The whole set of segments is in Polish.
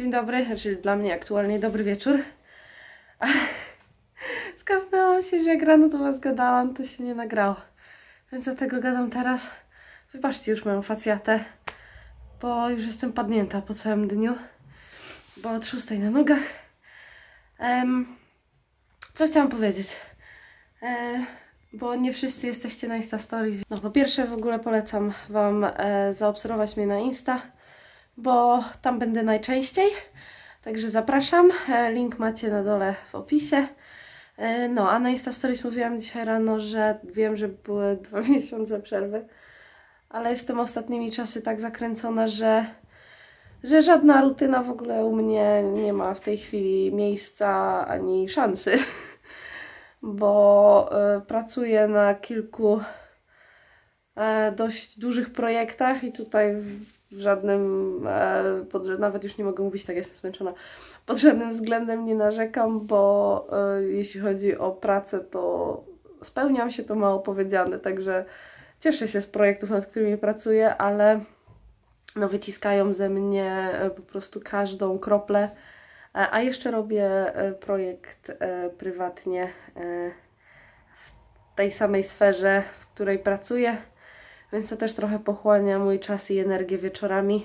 dzień dobry, znaczy dla mnie aktualnie dobry wieczór. Skapnęłam się, że jak rano do was gadałam, to się nie nagrało. Więc dlatego gadam teraz. Wybaczcie już moją facjatę, bo już jestem padnięta po całym dniu. Bo od 6 na nogach. Co chciałam powiedzieć? Bo nie wszyscy jesteście na Insta Stories. No po pierwsze w ogóle polecam wam zaobserwować mnie na Insta, bo tam będę najczęściej. Także zapraszam. Link macie na dole w opisie. No, a na Insta Stories mówiłam dzisiaj rano, że wiem, że były 2 miesiące przerwy, ale jestem ostatnimi czasy tak zakręcona, że żadna rutyna w ogóle u mnie nie ma w tej chwili miejsca ani szansy, bo pracuję na kilku dość dużych projektach i tutaj w żadnym, nawet już nie mogę mówić, tak jestem zmęczona, pod żadnym względem nie narzekam, bo jeśli chodzi o pracę, to spełniam się, to mało powiedziane, także cieszę się z projektów, nad którymi pracuję, ale no wyciskają ze mnie po prostu każdą kroplę, a jeszcze robię projekt prywatnie w tej samej sferze, w której pracuję, więc to też trochę pochłania mój czas i energię wieczorami,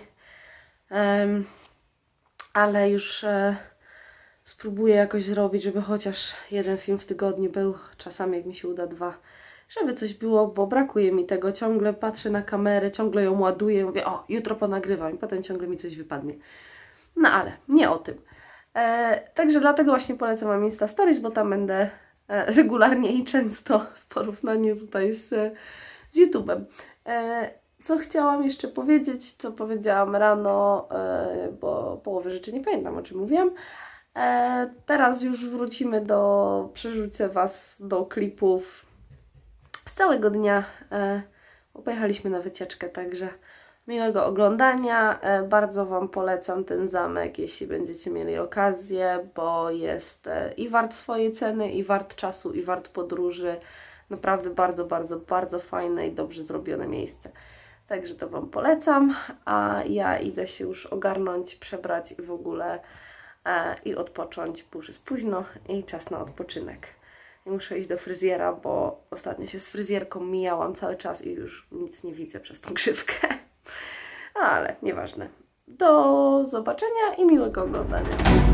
ale już spróbuję jakoś zrobić, żeby chociaż 1 film w tygodniu był, czasami jak mi się uda 2, żeby coś było, bo brakuje mi tego, ciągle patrzę na kamerę, ciągle ją ładuję, mówię, o, jutro ponagrywam i potem ciągle mi coś wypadnie. No ale nie o tym. Także dlatego właśnie polecam wam Insta Stories, bo tam będę regularnie i często w porównaniu tutaj z YouTube'em. Co chciałam jeszcze powiedzieć, co powiedziałam rano, bo połowę rzeczy nie pamiętam, o czym mówiłam. Teraz już wrócimy przerzucę was do klipów z całego dnia, bo pojechaliśmy na wycieczkę, także miłego oglądania. Bardzo wam polecam ten zamek, jeśli będziecie mieli okazję, bo jest i wart swojej ceny, i wart czasu, i wart podróży. Naprawdę bardzo, bardzo, bardzo fajne i dobrze zrobione miejsce. Także to wam polecam, a ja idę się już ogarnąć, przebrać i w ogóle i odpocząć, bo już jest późno i czas na odpoczynek. I muszę iść do fryzjera, bo ostatnio się z fryzjerką mijałam cały czas i już nic nie widzę przez tą grzywkę. Ale nieważne. Do zobaczenia i miłego oglądania.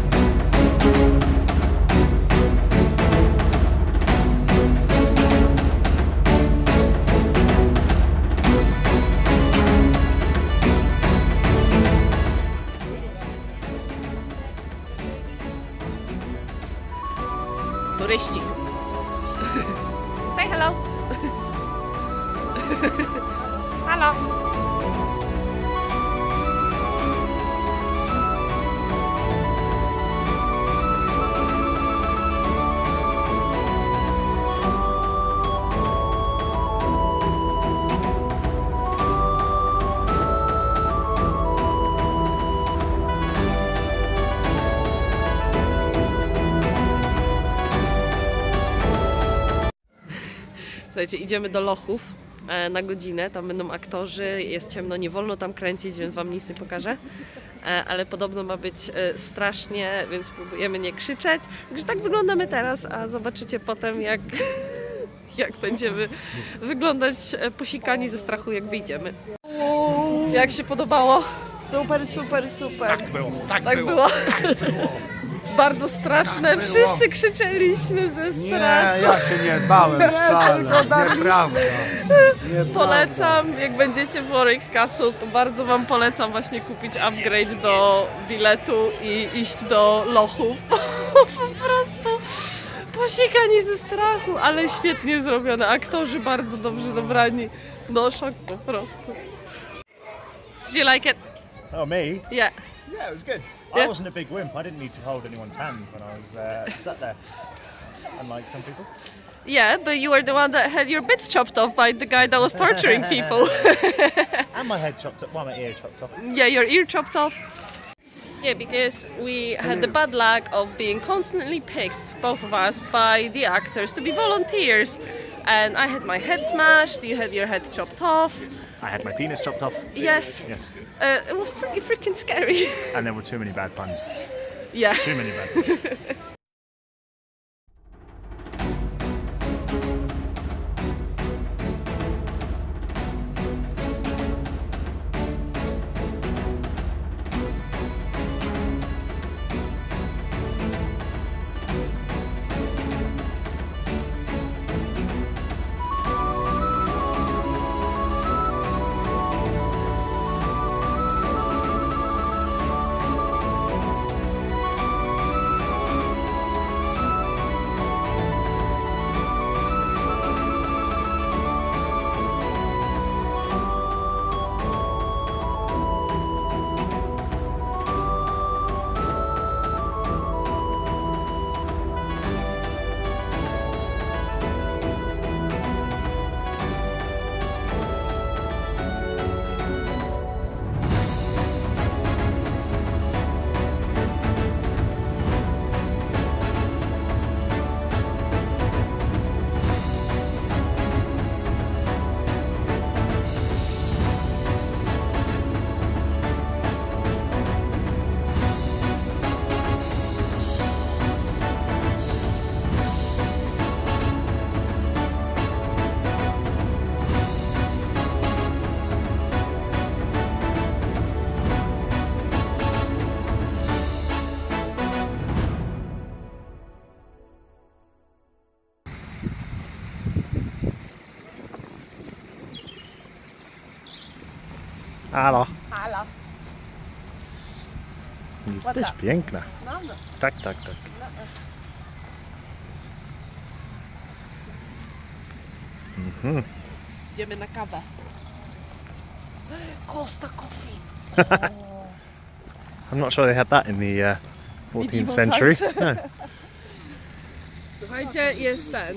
Turyści. Say hello. Hello. Słuchajcie, idziemy do Lochów na godzinę, tam będą aktorzy, jest ciemno, nie wolno tam kręcić, więc wam nic nie pokażę, ale podobno ma być strasznie, więc spróbujemy nie krzyczeć. Także tak wyglądamy teraz, a zobaczycie potem jak będziemy wyglądać posikani ze strachu, jak wyjdziemy. Jak się podobało? Super, super, super. Tak było, tak było. było. Bardzo straszne, tak wszyscy krzyczeliśmy ze strachu. Nie, ja się nie bałem wcale, nieprawda. Polecam, jak będziecie w Warwick Castle, to bardzo wam polecam właśnie kupić upgrade do biletu i iść do Lochów. Po prostu posikani ze strachu, ale świetnie zrobione. Aktorzy bardzo dobrze dobrani. No szok po prostu. Did you like it? Oh, me? Yeah. Yeah, it was good. Yeah. I wasn't a big wimp. I didn't need to hold anyone's hand when I was sat there, unlike some people. Yeah, but you were the one that had your bits chopped off by the guy that was torturing people. And my head chopped off, well, my ear chopped off. Yeah, your ear chopped off. Yeah, because we had the bad luck of being constantly picked, both of us, by the actors to be volunteers And I had my head smashed, you had your head chopped off. I had my penis chopped off. Yes. Yes. It was pretty freaking scary. And there were too many bad puns. Yeah. Too many bad puns. Halo. Halo. Jesteś piękna. No, no. Tak. Mhm. Idziemy na kawę. Costa Coffee. I'm not sure they had that in the 14th century. No. Słuchajcie, jest ten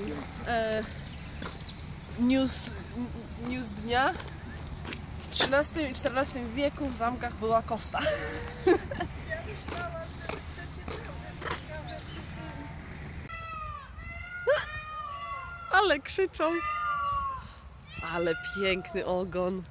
news dnia. W XIII i XIV wieku w zamkach była kosta. Ale krzyczą. Ale piękny ogon.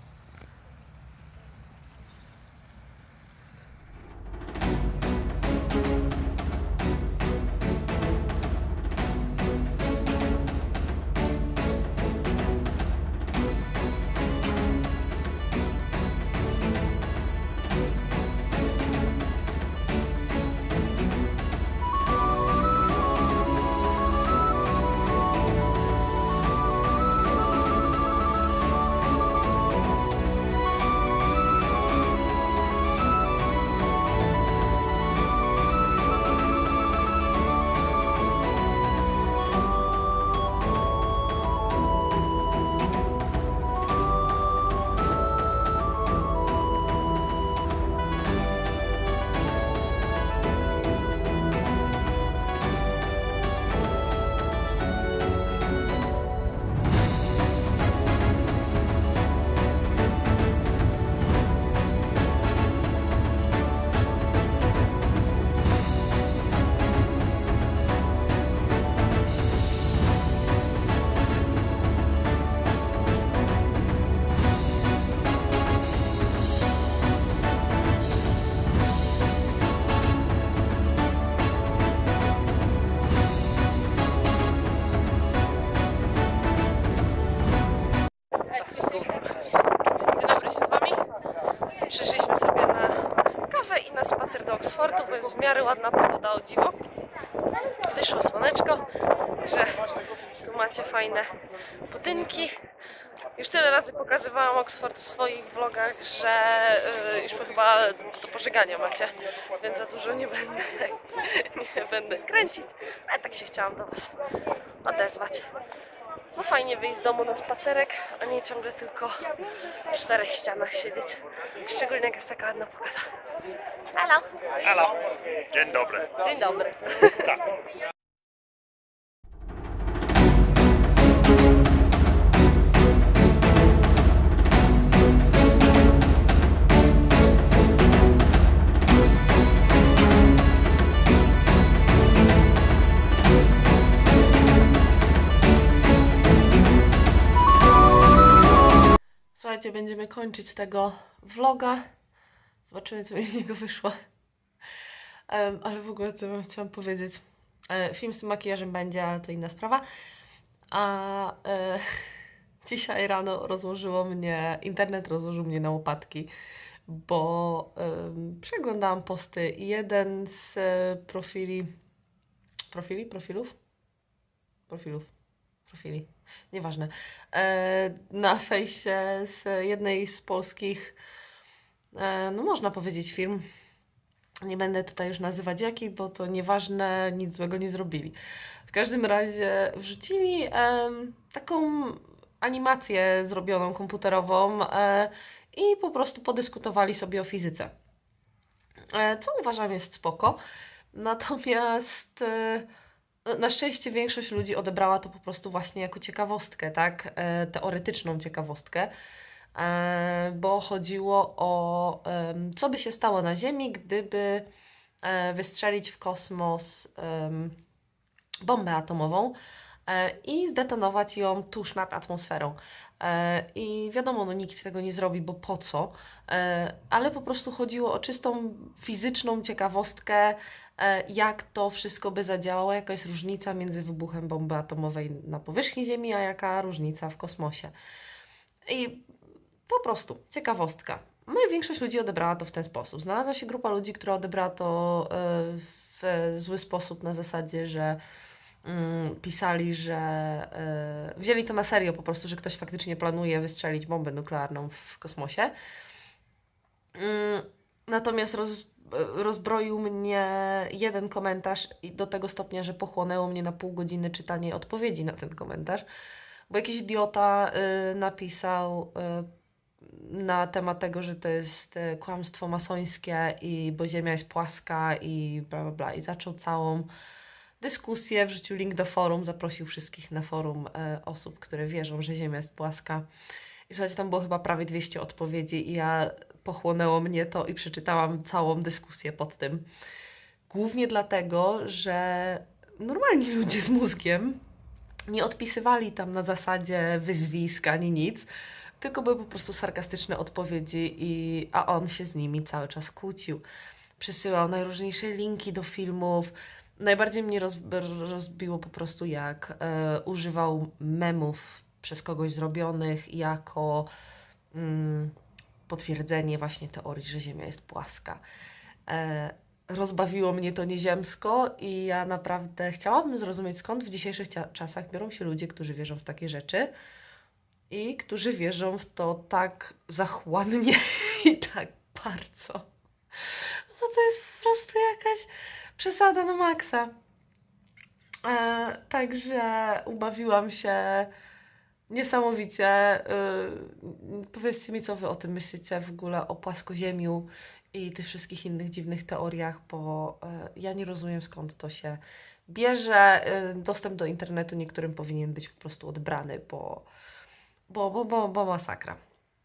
Przyszliśmy sobie na kawę i na spacer do Oxfordu, bo jest w miarę ładna pogoda, o dziwo. Wyszło słoneczko, że tu macie fajne budynki. Już tyle razy pokazywałam Oxford w swoich vlogach, że już chyba do pożegania macie, więc za dużo nie będę kręcić, ale tak się chciałam do Was odezwać. No fajnie wyjść z domu na spacerek, a nie ciągle tylko w czterech ścianach siedzieć. Szczególnie jak jest taka ładna pogoda. Halo! Halo. Dzień dobry. Dzień dobry. Tak. temacie będziemy kończyć tego vloga. Zobaczymy, co mi z niego wyszło. Ale w ogóle co wam chciałam powiedzieć. Film z tym makijażem będzie, ale to inna sprawa. A dzisiaj rano internet rozłożył mnie na łopatki, bo przeglądałam posty i jeden z profili, nieważne, na fejsie z jednej z polskich, no można powiedzieć, firm. Nie będę tutaj już nazywać jakiej, bo to nieważne, nic złego nie zrobili. W każdym razie wrzucili taką animację zrobioną komputerową i po prostu podyskutowali sobie o fizyce. Co uważam jest spoko. Natomiast na szczęście większość ludzi odebrała to po prostu właśnie jako ciekawostkę, tak? Teoretyczną ciekawostkę. Bo chodziło o co by się stało na Ziemi, gdyby wystrzelić w kosmos bombę atomową i zdetonować ją tuż nad atmosferą. I wiadomo, no nikt tego nie zrobi, bo po co? Ale po prostu chodziło o czystą fizyczną ciekawostkę, jak to wszystko by zadziałało, jaka jest różnica między wybuchem bomby atomowej na powierzchni Ziemi, a jaka różnica w kosmosie. I po prostu ciekawostka. No i większość ludzi odebrała to w ten sposób. Znalazła się grupa ludzi, która odebrała to w zły sposób, na zasadzie, że pisali, że wzięli to na serio po prostu, że ktoś faktycznie planuje wystrzelić bombę nuklearną w kosmosie. Natomiast rozbroił mnie jeden komentarz i do tego stopnia, że pochłonęło mnie na pół godziny czytanie odpowiedzi na ten komentarz, bo jakiś idiota napisał na temat tego, że to jest kłamstwo masońskie i bo Ziemia jest płaska i bla bla bla, i zaczął całą dyskusję, wrzucił link do forum, zaprosił wszystkich na forum osób, które wierzą, że Ziemia jest płaska. I słuchajcie, tam było chyba prawie 200 odpowiedzi i pochłonęło mnie to i przeczytałam całą dyskusję pod tym. Głównie dlatego, że normalni ludzie z mózgiem nie odpisywali tam na zasadzie wyzwisk ani nic, tylko były po prostu sarkastyczne odpowiedzi, a on się z nimi cały czas kłócił. Przysyłał najróżniejsze linki do filmów. Najbardziej mnie rozbiło po prostu, jak używał memów przez kogoś zrobionych jako potwierdzenie właśnie teorii, że Ziemia jest płaska. Rozbawiło mnie to nieziemsko i ja naprawdę chciałabym zrozumieć, skąd w dzisiejszych czasach biorą się ludzie, którzy wierzą w takie rzeczy i którzy wierzą w to tak zachłannie i tak bardzo. No to jest po prostu jakaś przesada na maksa. Także ubawiłam się niesamowicie. Powiedzcie mi, co wy o tym myślicie w ogóle, o płaskoziemiu i tych wszystkich innych dziwnych teoriach, bo ja nie rozumiem, skąd to się bierze. Dostęp do internetu niektórym powinien być po prostu odbrany, bo masakra.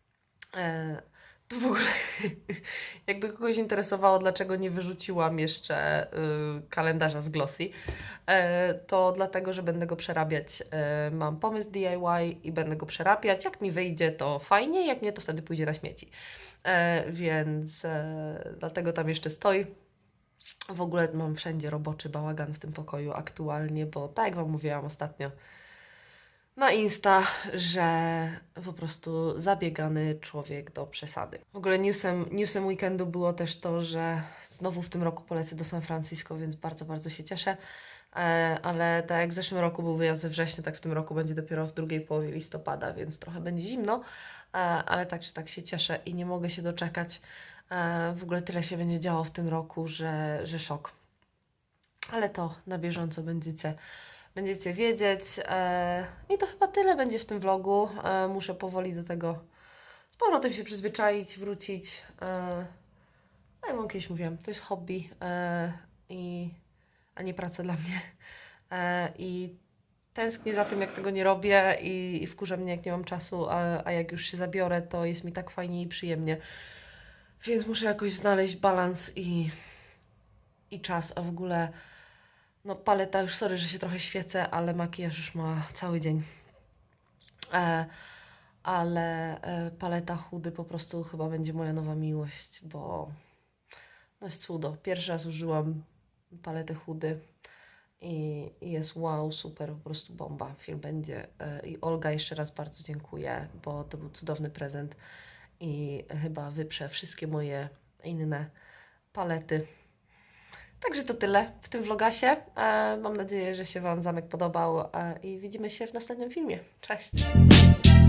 To w ogóle, jakby kogoś interesowało, dlaczego nie wyrzuciłam jeszcze kalendarza z Glossy, to dlatego, że będę go przerabiać. Mam pomysł DIY i będę go przerabiać. Jak mi wyjdzie, to fajnie, jak nie, to wtedy pójdzie na śmieci. Więc dlatego tam jeszcze stoi. W ogóle mam wszędzie roboczy bałagan w tym pokoju aktualnie, bo tak jak wam mówiłam ostatnio na Insta, że po prostu zabiegany człowiek do przesady. W ogóle newsem weekendu było też to, że znowu w tym roku polecę do San Francisco, więc bardzo, bardzo się cieszę. Ale tak jak w zeszłym roku był wyjazd we wrześniu, tak w tym roku będzie dopiero w drugiej połowie listopada, więc trochę będzie zimno, ale tak czy tak się cieszę i nie mogę się doczekać. W ogóle tyle się będzie działo w tym roku, że szok. Ale to na bieżąco będziecie wiedzieć. I to chyba tyle będzie w tym vlogu. Muszę powoli do tego z powrotem się przyzwyczaić, wrócić. Jak wam kiedyś mówiłam, to jest hobby, a nie praca dla mnie. I tęsknię za tym, jak tego nie robię i wkurza mnie, jak nie mam czasu, a jak już się zabiorę, to jest mi tak fajnie i przyjemnie. Więc muszę jakoś znaleźć balans i czas, a w ogóle no paleta już, sorry, że się trochę świecę, ale makijaż już ma cały dzień. ale paleta Hudy po prostu chyba będzie moja nowa miłość, bo no jest cudo. Pierwszy raz użyłam palety Hudy i jest wow, super, po prostu bomba. Film będzie. I Olga jeszcze raz bardzo dziękuję, bo to był cudowny prezent i chyba wyprze wszystkie moje inne palety. Także to tyle w tym vlogasie. Mam nadzieję, że się Wam zamek podobał i widzimy się w następnym filmie. Cześć!